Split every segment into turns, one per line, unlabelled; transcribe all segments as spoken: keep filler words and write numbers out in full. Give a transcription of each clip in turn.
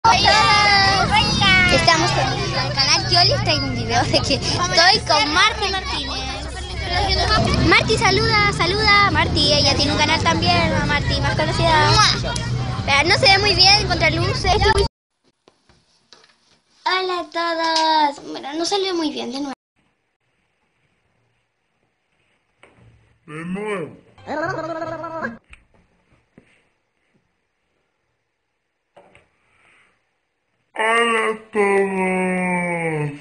Hola. Estamos con el canal. Yo les traigo un video de que estoy con Marti Martínez. Marti, saluda, saluda. Marti, ella tiene un canal también, Marti, más conocida. Pero no se ve muy bien contra luces. Hola a todos. Bueno, no salió muy bien de nuevo.
De nuevo. Hola a todos.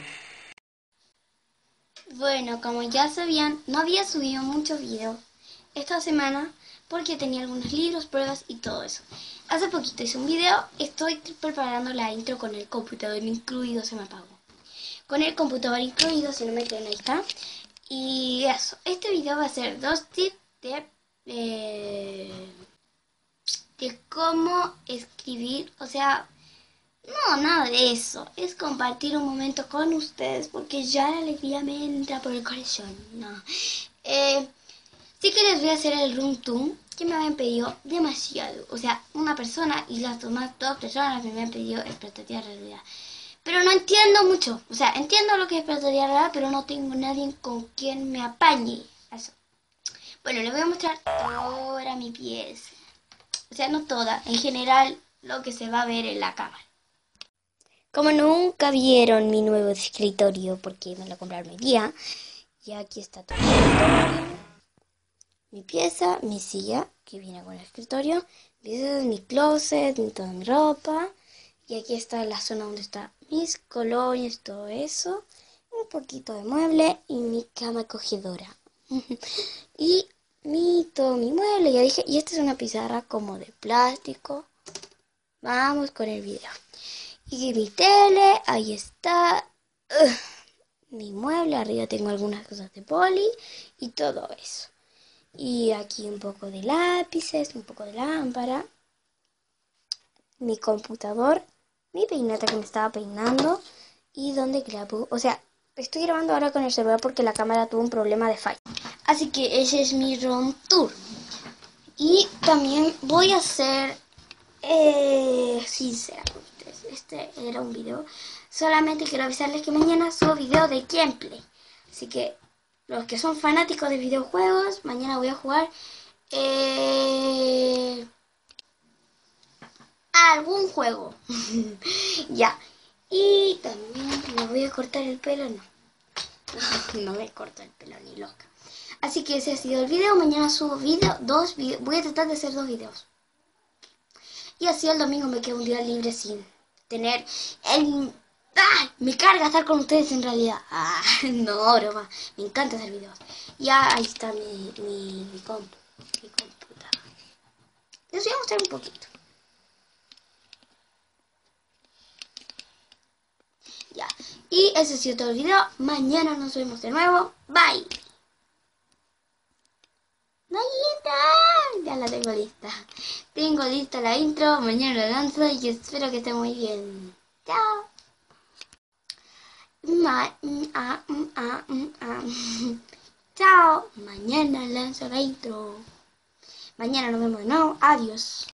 Bueno, como ya sabían, no había subido muchos videos esta semana porque tenía algunos libros, pruebas y todo eso. Hace poquito hice un video, estoy preparando la intro con el computador incluido, se me apagó. Con el computador incluido, si no me creen, ahí está. Y eso, este video va a ser dos tips de, de, de cómo escribir, o sea, no, nada de eso. Es compartir un momento con ustedes porque ya la alegría me entra por el corazón. No. Eh, sí que les voy a hacer el room tour que me habían pedido demasiado. O sea, una persona y las demás dos personas me habían pedido expectativa realidad. Pero no entiendo mucho. O sea, entiendo lo que es expectativa real, pero no tengo nadie con quien me apañe. Eso. Bueno, les voy a mostrar toda mi pieza. O sea, no toda. En general, lo que se va a ver en la cámara. Como nunca vieron mi nuevo escritorio, porque me lo compraron hoy día, y aquí está todo el escritorio, mi pieza, mi silla, que viene con el escritorio, mi closet, toda mi ropa, y aquí está la zona donde están mis colonias, todo eso, un poquito de mueble y mi cama acogedora. Y mi, todo mi mueble, ya dije, y esta es una pizarra como de plástico. Vamos con el video. Y mi tele, ahí está. Uh, mi mueble, arriba tengo algunas cosas de boli y todo eso. Y aquí un poco de lápices, un poco de lámpara. Mi computador, mi peineta que me estaba peinando y donde grabo. O sea, estoy grabando ahora con el celular porque la cámara tuvo un problema de falla. Así que ese es mi room tour. Y también voy a hacer, eh, sinceramente, este era un video. Solamente quiero avisarles que mañana subo video de gameplay. Así que los que son fanáticos de videojuegos, mañana voy a jugar eh, algún juego. Ya. Y también me voy a cortar el pelo, no. No me corto el pelo ni loca. Así que ese ha sido el video. Mañana subo video, dos videos. Voy a tratar de hacer dos videos. Y así el domingo me queda un día libre sin tener el... ¡Ah! Me carga estar con ustedes en realidad. Ah, no, broma. Me encanta hacer videos. Ya ahí está mi, mi, mi compu. Mi computadora. Les voy a mostrar un poquito. Ya. Y ese ha sido todo el video. Mañana nos vemos de nuevo. Bye. Ya la tengo lista. Tengo lista la intro. Mañana la lanzo y espero que esté muy bien. Chao. Ma, mm, ah, mm, ah, mm, ah. Chao. Mañana lanzo la intro. Mañana nos vemos de nuevo. Adiós.